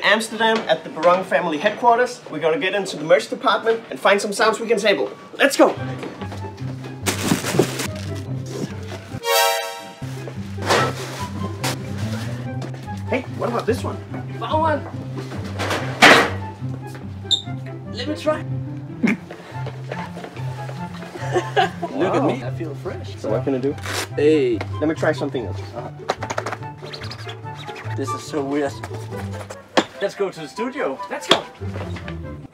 Amsterdam at the Barong family headquarters. We're gonna get into the merch department and find some sounds we can sample. Let's go! Hey, what about this one? Found one! Let me try. Look at me, I feel fresh. So what can I do? Hey, Let me try something else. this is so weird. Let's go to the studio. Let's go!